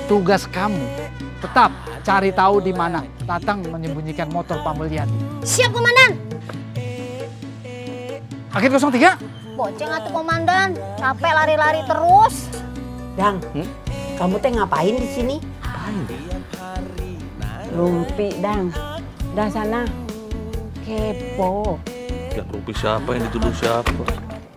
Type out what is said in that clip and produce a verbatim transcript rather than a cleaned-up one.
Tugas kamu tetap cari tahu di mana Tatang menyembunyikan motor Pak Mulyadi. Siap, Komandan. Akhir nol tiga. Bonceng atuh, Komandan. Capek lari-lari terus. Dang, hmm? Kamu teh ngapain di sini? Rumpi, Dang. Dah sana. Kepo. Yang Rumpi siapa, yang dituduh siapa?